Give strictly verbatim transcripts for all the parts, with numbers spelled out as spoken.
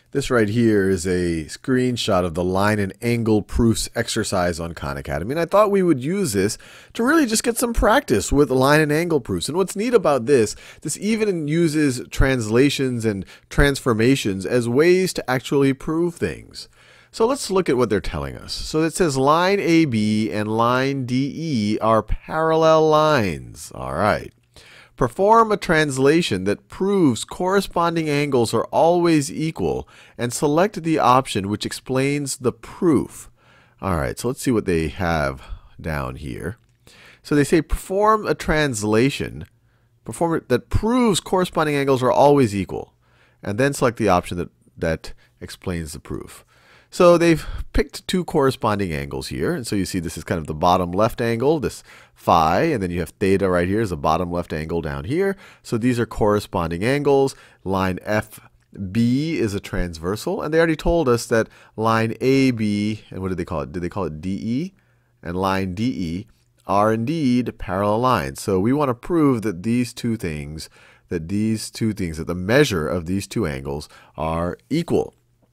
This right here is a screenshot of the line and angle proofs exercise on Khan Academy. And I thought we would use this to really just get some practice with line and angle proofs. And what's neat about this, this even uses translations and transformations as ways to actually prove things. So let's look at what they're telling us. So it says line A B and line D E are parallel lines. All right. Perform a translation that proves corresponding angles are always equal and select the option which explains the proof. All right, so let's see what they have down here. So they say perform a translation perform it that proves corresponding angles are always equal, and then select the option that, that explains the proof. So they've picked two corresponding angles here, and so you see this is kind of the bottom left angle, this phi, and then you have theta right here is the bottom left angle down here. So these are corresponding angles. Line F B is a transversal, and they already told us that line A B, and what did they call it? Did they call it D E? And line D E are indeed parallel lines. So we want to prove that these two things, that these two things, that the measure of these two angles are equal.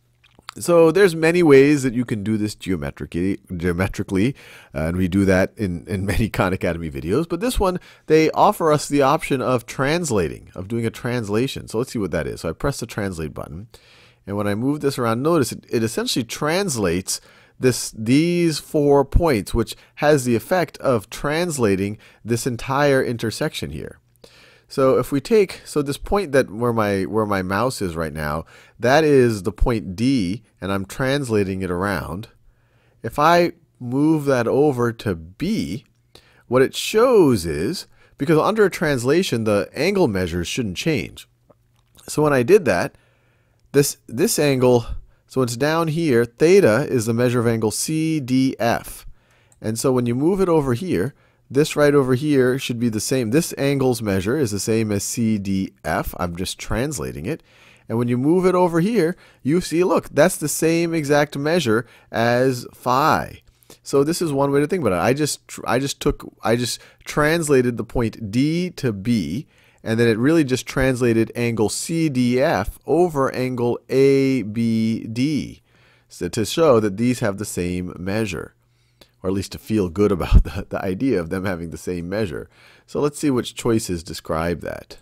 So there's many ways that you can do this geometrically, geometrically uh, and we do that in, in many Khan Academy videos. But this one, they offer us the option of translating, of doing a translation. So let's see what that is. So I press the translate button. And when I move this around, notice it, it essentially translates this, these four points, which has the effect of translating this entire intersection here. So if we take, so this point that where my where my mouse is right now, that is the point D, and I'm translating it around. If I move that over to B, what it shows is, because under a translation, the angle measures shouldn't change. So when I did that, this this angle, so it's down here, theta is the measure of angle C D F. And so when you move it over here, this right over here should be the same. This angle's measure is the same as C D F. I'm just translating it. And when you move it over here, you see, look, that's the same exact measure as phi. So this is one way to think about it. I just, I just took, I just translated the point D to B, and then it really just translated angle C D F over angle A B D, so to show that these have the same measure, or at least to feel good about the, the idea of them having the same measure. So let's see which choices describe that.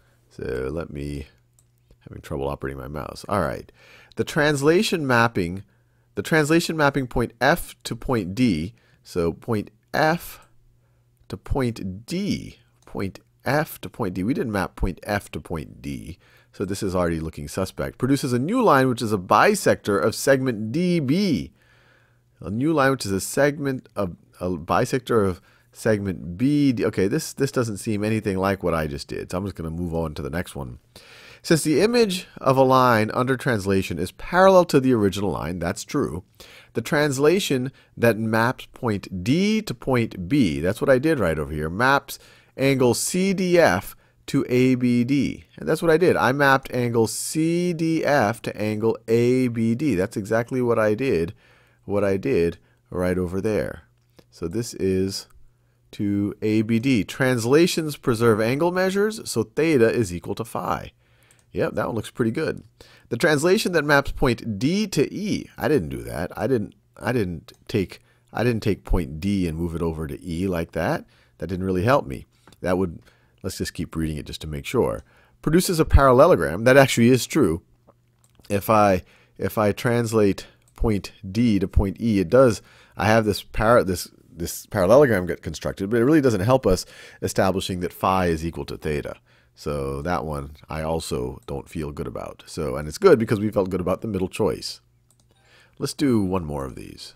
So let me, having trouble operating my mouse. All right. The translation mapping, the translation mapping point F to point D, so point F to point D, point F to point D. We didn't map point F to point D, so this is already looking suspect. Produces a new line which is a bisector of segment D B. A new line which is a segment of a bisector of segment B. Okay, this this doesn't seem anything like what I just did, so I'm just going to move on to the next one. Since the image of a line under translation is parallel to the original line, that's true. The translation that maps point D to point B, that's what I did right over here, maps angle C D F to A B D. And that's what I did. I mapped angle C D F to angle A B D. That's exactly what I did. what I did right over there. So this is to A B D. Translations preserve angle measures, so theta is equal to phi. Yep, that one looks pretty good. The translation that maps point D to E, I didn't do that. I didn't I didn't take I didn't take point D and move it over to E like that. That didn't really help me. That would, let's just keep reading it just to make sure. Produces a parallelogram. That actually is true. If I if I translate point D to point E, it does, I have this par this this parallelogram get constructed, but it really doesn't help us establishing that phi is equal to theta. So that one I also don't feel good about. So, and it's good because we felt good about the middle choice. Let's do one more of these.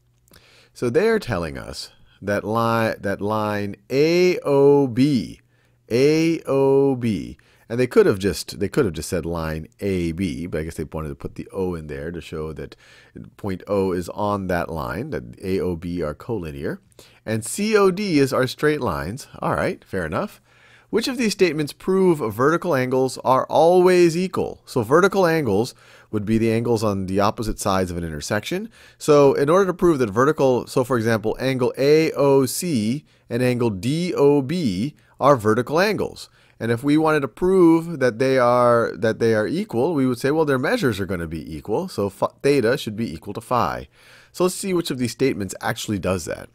So they're telling us that line that line A O B, A O B, and they could have just they could have just said line A B, but I guess they wanted to put the O in there to show that point O is on that line, that A O B are collinear, and C O D is our straight lines. All right, fair enough. Which of these statements prove vertical angles are always equal? So vertical angles would be the angles on the opposite sides of an intersection. So in order to prove that vertical, so for example, angle A O C and angle D O B are vertical angles. And if we wanted to prove that they are that they are equal, we would say, well, their measures are going to be equal, so theta should be equal to phi. So let's see which of these statements actually does that.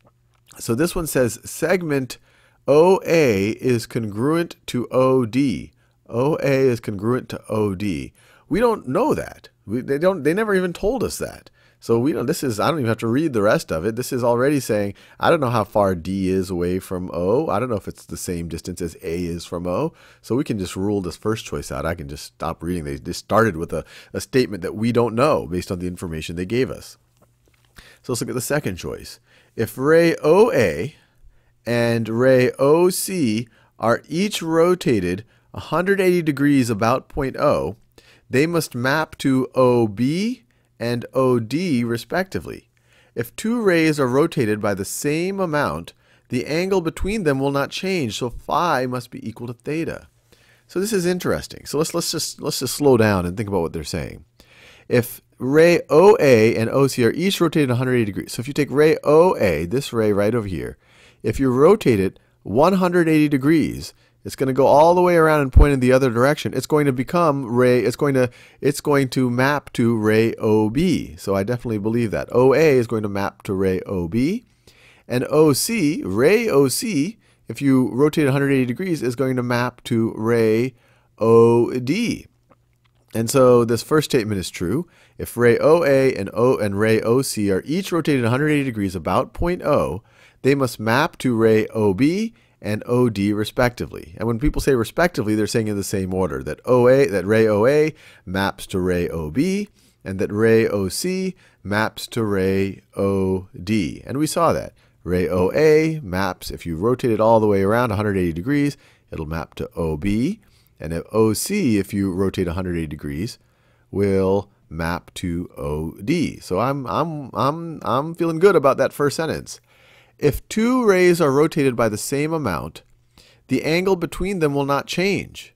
So this one says segment O A is congruent to O D. O A is congruent to O D. We don't know that. We, they don't. They never even told us that. So we know this is. I don't even have to read the rest of it. This is already saying I don't know how far D is away from O. I don't know if it's the same distance as A is from O. So we can just rule this first choice out. I can just stop reading. They just started with a, a statement that we don't know based on the information they gave us. So let's look at the second choice. If ray O A and ray O C are each rotated one hundred eighty degrees about point O, they must map to O B and O D respectively. If two rays are rotated by the same amount, the angle between them will not change, so phi must be equal to theta. So this is interesting. So let's let's just let's just slow down and think about what they're saying. If ray O A and O C are each rotated one hundred eighty degrees, so if you take ray O A, this ray right over here, if you rotate it one hundred eighty degrees, it's going to go all the way around and point in the other direction. It's going to become ray, it's going to, it's going to map to ray O B. So I definitely believe that. O A is going to map to ray O B. And O C, ray O C, if you rotate one hundred eighty degrees, is going to map to ray O D. And so this first statement is true. If ray O A and, o, and ray O C are each rotated one hundred eighty degrees about point O, they must map to ray O B and O D respectively. And when people say respectively, they're saying in the same order, that O A, that ray O A maps to ray O B, and that ray O C maps to ray O D. And we saw that. Ray O A maps, if you rotate it all the way around one hundred eighty degrees, it'll map to O B. And if O C, if you rotate one hundred eighty degrees, will map to O D. So I'm, I'm, I'm, I'm feeling good about that first sentence. If two rays are rotated by the same amount, the angle between them will not change.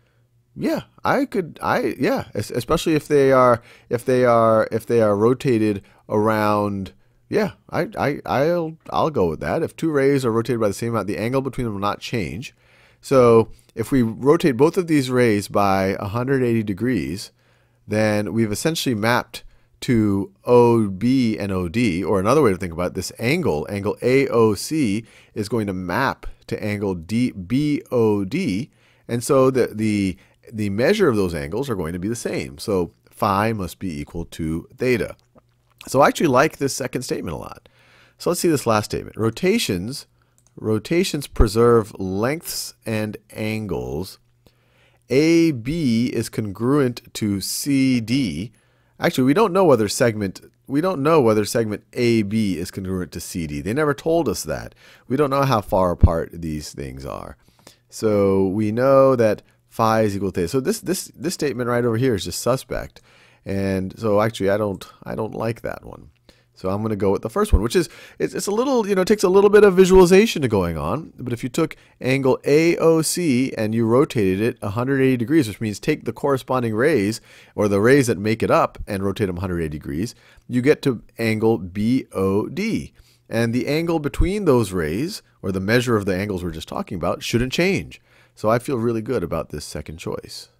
Yeah, I could, I, yeah, especially if they are, if they are, if they are rotated around, yeah, I, I, I'll, I'll go with that. If two rays are rotated by the same amount, the angle between them will not change. So if we rotate both of these rays by one hundred eighty degrees, then we've essentially mapped to O B and O D, or another way to think about it, this angle, angle A O C, is going to map to angle D B O D, and so the, the, the measure of those angles are going to be the same. So phi must be equal to theta. So I actually like this second statement a lot. So let's see this last statement. Rotations, rotations preserve lengths and angles. A B is congruent to C D. Actually, we don't know whether segment we don't know whether segment A B is congruent to C D. They never told us that. We don't know how far apart these things are. So we know that phi is equal to theta. So this this this statement right over here is just suspect. And so actually I don't I don't like that one. So I'm going to go with the first one, which is, it's, it's a little, you know, it takes a little bit of visualization to going on. But if you took angle A O C and you rotated it one hundred eighty degrees, which means take the corresponding rays, or the rays that make it up, and rotate them one hundred eighty degrees, you get to angle B O D. And the angle between those rays, or the measure of the angles we're just talking about, shouldn't change. So I feel really good about this second choice.